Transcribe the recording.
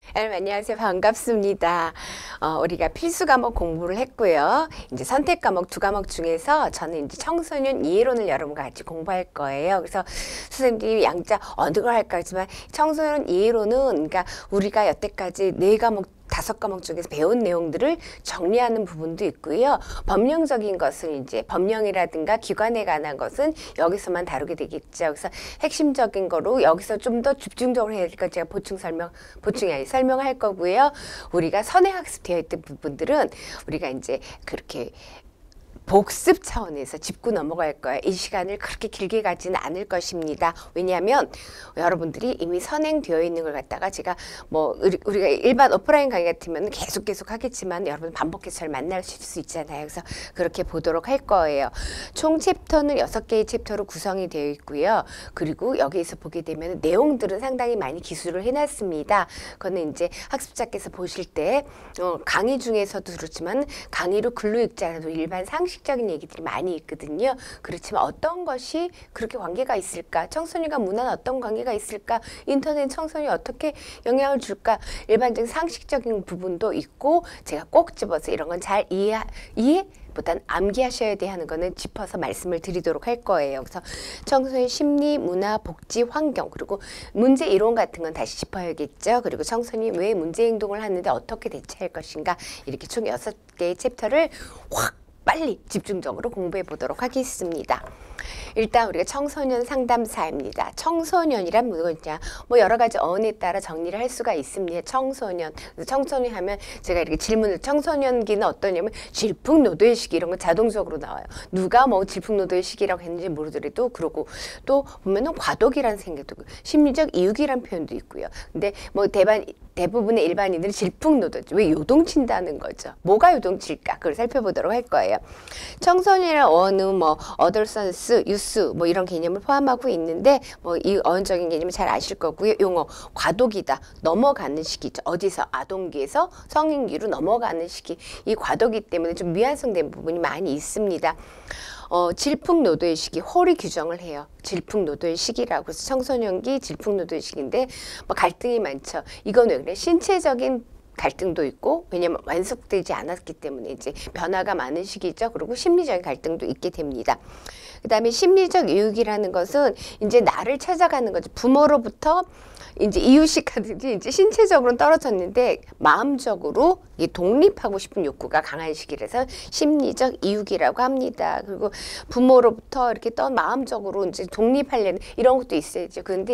여러분 안녕하세요. 반갑습니다. 우리가 필수 과목 공부를 했고요. 이제 선택 과목 두 과목 중에서 저는 이제 청소년 이해론을 여러분과 같이 공부할 거예요. 그래서 선생님들이 양자 어느 걸 할까 하지만 청소년 이해론은 그러니까 우리가 여태까지 네 과목 다섯 과목 중에서 배운 내용들을 정리하는 부분도 있고요. 법령적인 것은 이제 법령이라든가 기관에 관한 것은 여기서만 다루게 되겠죠. 그래서 핵심적인 거로 여기서 좀 더 집중적으로 해야 되니까 제가 보충이 아니 설명할 거고요. 우리가 선행학습되어 있던 부분들은 우리가 이제 그렇게 복습 차원에서 짚고 넘어갈 거예요. 이 시간을 그렇게 길게 가지는 않을 것입니다. 왜냐하면 여러분들이 이미 선행되어 있는 걸 갖다가 제가 뭐 우리가 일반 오프라인 강의 같으면 계속 하겠지만 여러분 반복해서 잘 만나실 수 있잖아요. 그래서 그렇게 보도록 할 거예요. 총 챕터는 6개의 챕터로 구성이 되어 있고요. 그리고 여기에서 보게 되면 내용들은 상당히 많이 기술을 해놨습니다. 그거는 이제 학습자께서 보실 때 강의 중에서도 그렇지만 강의로 글로 읽지 않아도 일반 상식적인 얘기들이 많이 있거든요. 그렇지만 어떤 것이 그렇게 관계가 있을까? 청소년과 문화는 어떤 관계가 있을까? 인터넷 청소년이 어떻게 영향을 줄까? 일반적인 상식적인 부분도 있고 제가 꼭 집어서 이런 건 잘 보단 암기하셔야 돼 하는 거는 짚어서 말씀을 드리도록 할 거예요. 그래서 청소년 심리, 문화, 복지, 환경 그리고 문제 이론 같은 건 다시 짚어야겠죠. 그리고 청소년이 왜 문제 행동을 하는데 어떻게 대처할 것인가 이렇게 총 6개의 챕터를 확 빨리 집중적으로 공부해 보도록 하겠습니다. 일단 우리가 청소년 상담사입니다. 청소년이란 뭐냐? 뭐 여러 가지 어원에 따라 정리를 할 수가 있습니다. 청소년. 청소년 하면 제가 이렇게 질문을 청소년기는 어떠냐면 질풍노도의 시기 이런 거 자동적으로 나와요. 누가 뭐 질풍노도의 시기라고 했는지 모르더라도 그러고 또 보면은 과도기라는 생각도 있고 심리적 이유기라는 표현도 있고요. 근데 뭐 대부분의 일반인들은 질풍노도죠. 왜 요동친다는 거죠. 뭐가 요동칠까? 그걸 살펴보도록 할 거예요. 청소년이란 어원은 뭐 어덜선스, 유스 뭐 이런 개념을 포함하고 있는데 뭐 이 어원적인 개념은 잘 아실 거고요. 용어 과도기다. 넘어가는 시기죠. 어디서 아동기에서 성인기로 넘어가는 시기. 이 과도기 때문에 좀 미완성된 부분이 많이 있습니다. 질풍노도의 시기, 홀이 규정을 해요. 질풍노도의 시기라고 해서 청소년기 질풍노도의 시기인데 뭐 갈등이 많죠. 이건 왜 그래? 신체적인 갈등도 있고 왜냐면 완숙되지 않았기 때문에 이제 변화가 많은 시기죠. 그리고 심리적인 갈등도 있게 됩니다. 그 다음에 심리적 유익이라는 것은 이제 나를 찾아가는 거죠. 부모로부터 이제 이유식하듯이 이제 신체적으로는 떨어졌는데 마음적으로 독립하고 싶은 욕구가 강한 시기라서 심리적 이유기라고 합니다. 그리고 부모로부터 이렇게 마음적으로 이제 독립하려는 이런 것도 있어야죠. 그런데